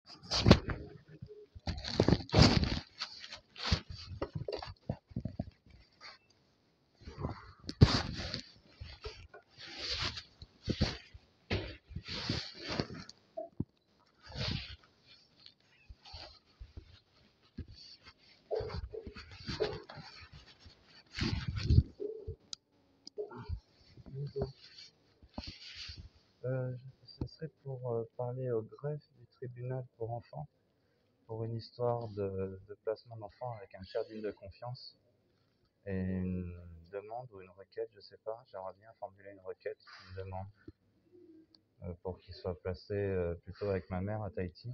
Ce serait pour parler au greffe du tribunal pour enfants, pour une histoire de placement d'enfants avec un tiers digne de confiance et une demande ou une requête, je sais pas, j'aimerais bien formuler une requête, une demande pour qu'il soit placé plutôt avec ma mère à Tahiti.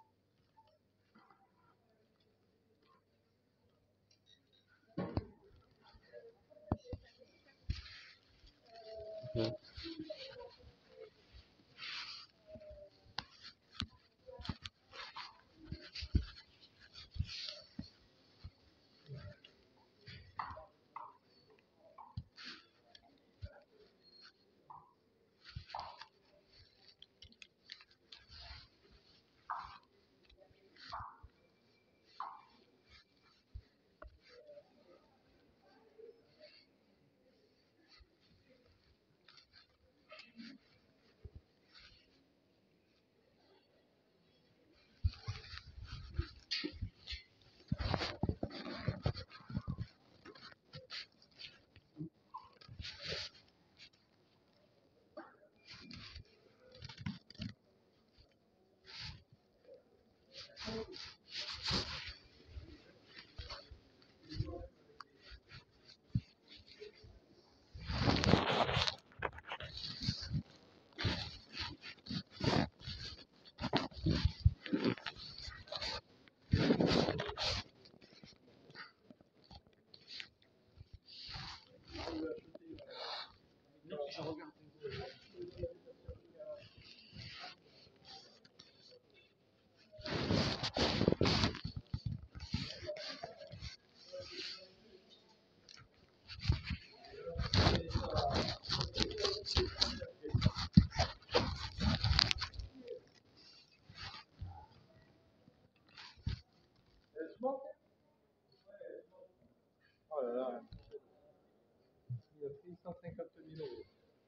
Oh là là, il a pris 150 000 euros.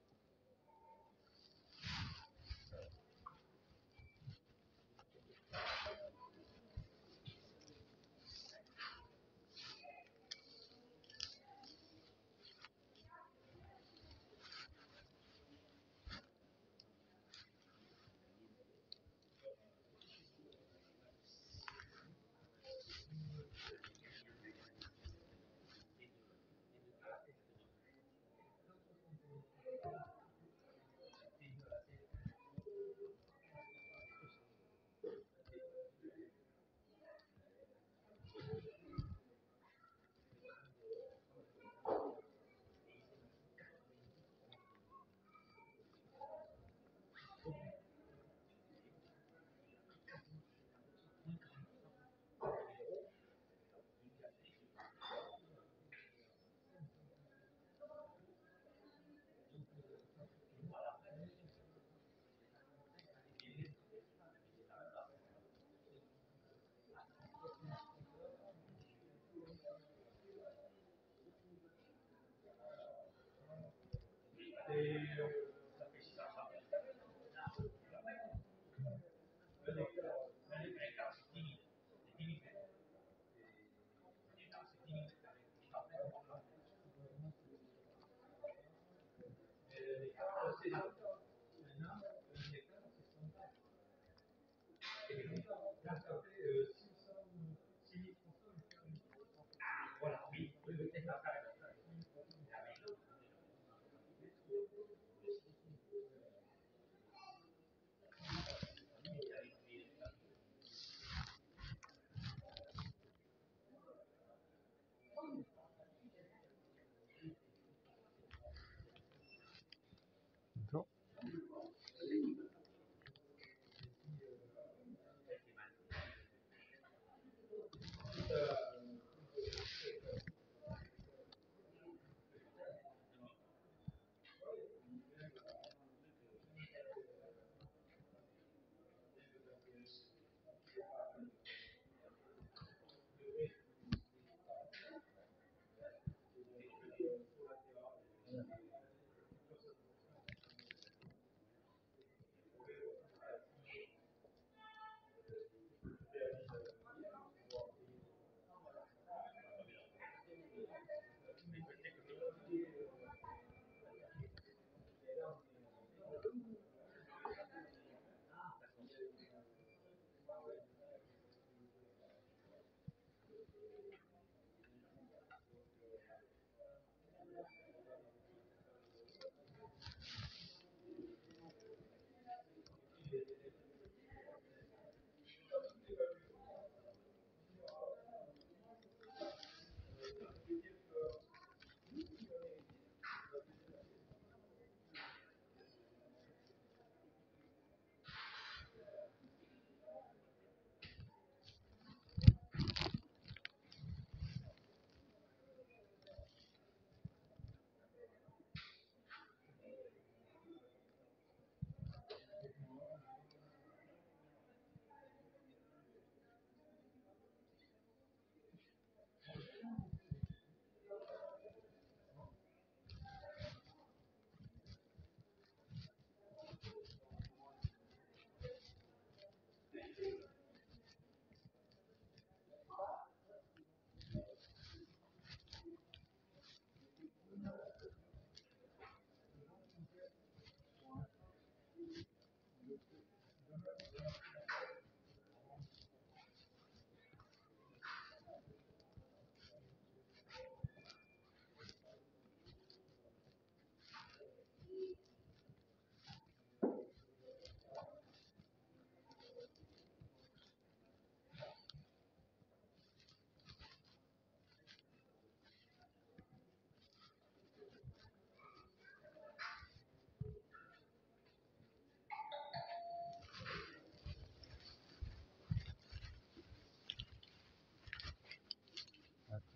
Bonjour.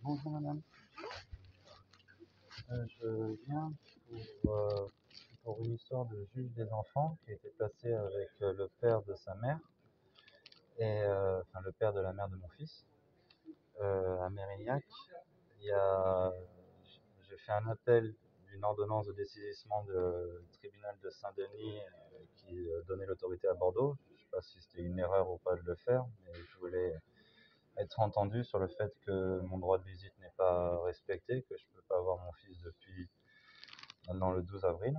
Bonjour madame. Je viens pour une histoire de juge des enfants qui a été placé avec le père de sa mère, enfin le père de la mère de mon fils, à Mérignac. Il y a, j'ai fait un appel d'une ordonnance de dessaisissement du tribunal de Saint-Denis qui donnait l'autorité à Bordeaux. Je ne sais pas si c'était une erreur ou pas de le faire, mais je voulais être entendu sur le fait que mon droit de visite n'est pas respecté, que je ne peux pas voir mon fils depuis maintenant le 12 avril,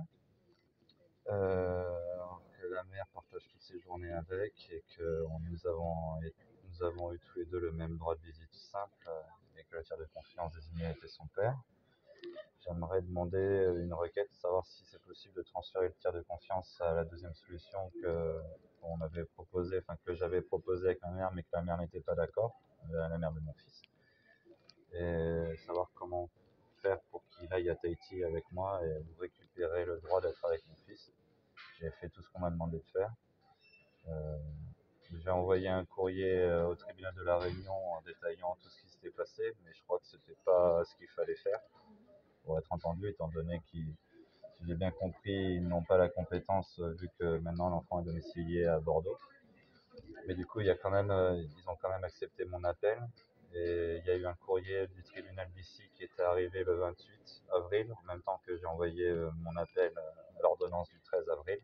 alors que la mère partage toutes ses journées avec et que nous avons eu tous les deux le même droit de visite simple et que le tiers de confiance désigné était son père. J'aimerais demander une requête, savoir si c'est possible de transférer le tiers de confiance à la deuxième solution qu'on avait proposée, enfin que j'avais proposée avec ma mère, mais que la mère n'était pas d'accord, la mère de mon fils. Et savoir comment faire pour qu'il aille à Tahiti avec moi et récupérer le droit d'être avec mon fils. J'ai fait tout ce qu'on m'a demandé de faire. Euh, j'ai envoyé un courrier au tribunal de la Réunion en détaillant tout ce qui s'était passé, mais je crois que c'était pas ce qu'il fallait faire pour être entendu, étant donné qu'ils, si j'ai bien compris, ils n'ont pas la compétence vu que maintenant l'enfant est domicilié à Bordeaux. Mais du coup, ils ont quand même accepté mon appel. Et il y a eu un courrier du tribunal d'ici qui était arrivé le 28 avril, en même temps que j'ai envoyé mon appel à l'ordonnance du 13 avril.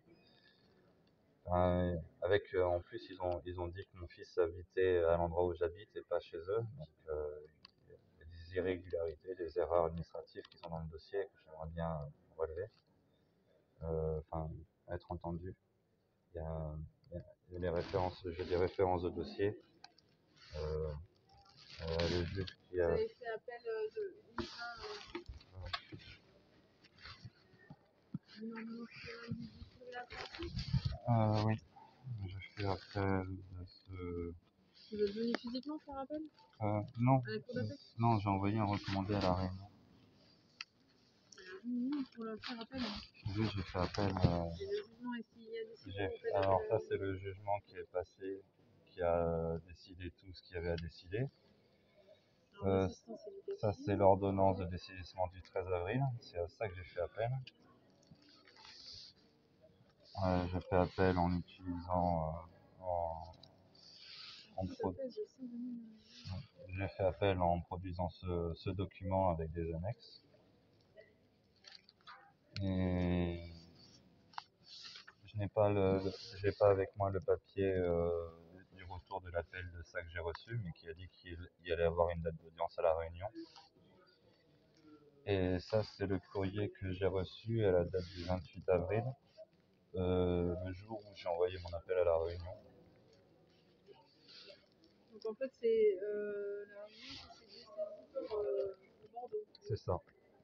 En plus, ils ont dit que mon fils habitait à l'endroit où j'habite et pas chez eux. Donc, il y a des irrégularités, des erreurs administratives qui sont dans le dossier que j'aimerais bien relever, enfin, être entendu. Il y a, il y a des références, j'ai des références de dossier. Euh, le juge qui a. Vous avez fait appel de une ordonnance de la santé? Oui, je fais appel de ce. Vous êtes venu physiquement faire appel Non, à la cour d'appel? non, j'ai envoyé un recommandé à la Réunion. Oui, pour le faire appel. Oui, j'ai fait appel. Et le jugement, est-ce qu'il y a décidé? Alors ça, c'est le jugement qui est passé, qui a décidé tout ce qu'il y avait à décider. Ça, c'est l'ordonnance de dessaisissement du 13 avril. C'est à ça que j'ai fait appel. J'ai fait appel en utilisant j'ai fait appel en produisant ce document avec des annexes. Et je n'ai pas j'ai pas avec moi le papier du retour de l'appel de ça que j'ai reçu, mais qui a dit qu'il y allait avoir une date d'audience à la Réunion. Et ça, c'est le courrier que j'ai reçu à la date du 28 avril, le jour où j'ai envoyé mon appel à la Réunion. Donc en fait, c'est la Réunion qui s'est dessaisie pour Bordeaux. C'est ça.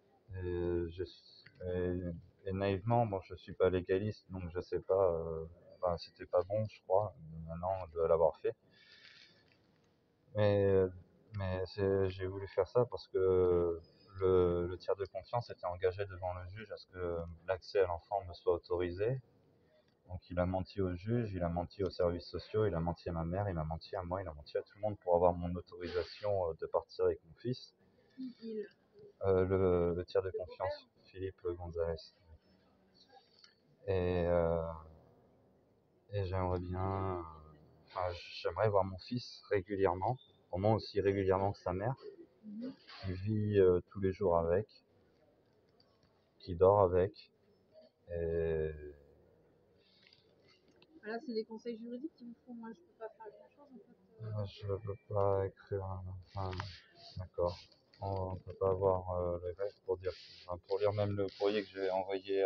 Et naïvement, bon, je suis pas légaliste, donc je sais pas. C'était pas bon, je crois. Maintenant, je dois l'avoir fait. Mais j'ai voulu faire ça parce que le tiers de confiance était engagé devant le juge à ce que l'accès à l'enfant me soit autorisé. Donc il a menti au juge, il a menti aux services sociaux, il a menti à ma mère, il m'a menti à moi, il a menti à tout le monde pour avoir mon autorisation de partir avec mon fils. Le tiers de confiance, Philippe Gonzalez. Et, euh, et j'aimerais voir mon fils régulièrement, au moins aussi régulièrement que sa mère, qui vit tous les jours avec, qui dort avec. Et Là, c'est les conseils juridiques qui me font. Moi, je peux pas faire grand-chose en fait. je ne peux pas écrire d'accord. On ne peut pas avoir les règles pour lire même le courrier que j'ai envoyé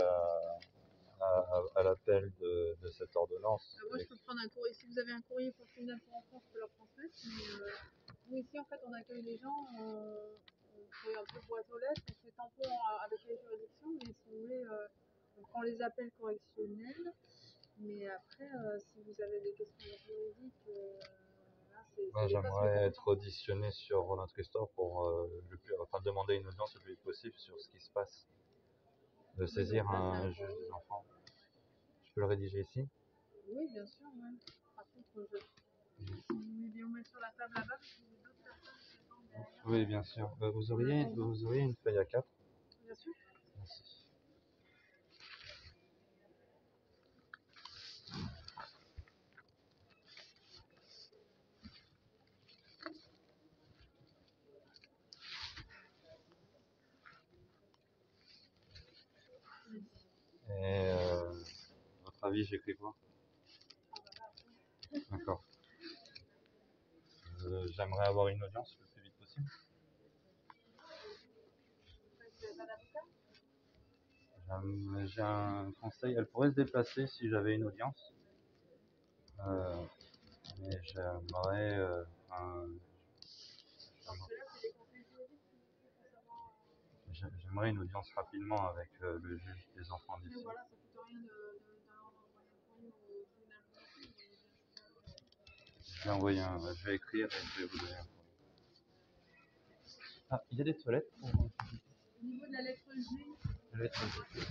à l'appel de cette ordonnance. Moi, je peux prendre un courrier. Si vous avez un courrier pour le tribunal pour enfants, je peux leur transmettre. Mais nous, ici, en fait, on accueille les gens. On fait un peu boîte aux lettres. On fait tampon avec les juridictions. Mais si vous voulez, on prend les appels correctionnels. Mais après, si vous avez des questions juridiques, là, c'est j'aimerais être auditionné sur notre histoire pour demander une audience le plus vite possible sur ce qui se passe. De saisir un juge des enfants. Je peux le rédiger ici? Oui, bien sûr. Ouais. Par contre, si vous voulez bien mettre sur la table là-bas, parce que j'ai d'autres personnes qui attendent. Oui, bien sûr. Vous auriez une feuille A4? Bien sûr. Merci. Et votre avis, j'écris quoi? D'accord. J'aimerais avoir une audience le plus vite possible. J'ai un conseil. Elle pourrait se déplacer si j'avais une audience. Euh, mais j'aimerais une audience rapidement avec le juge des enfants Mais d'ici. voilà, ça coûte rien d'envoyer un courrier au tribunal pour l'enfant. Je vais écrire et je vais vous donner un courrier. Ah, il y a des toilettes pour Au niveau de la lettre G, la lettre G.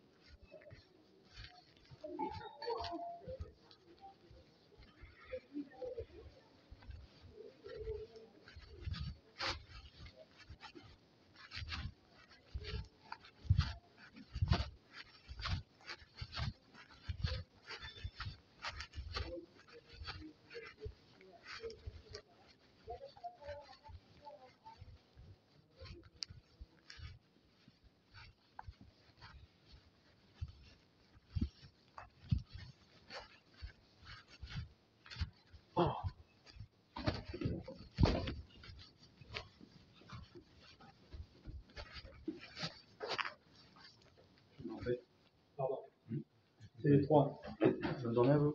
Pardon. C'est les trois. Bonne journée à vous.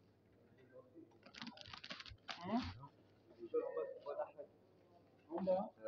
En bas.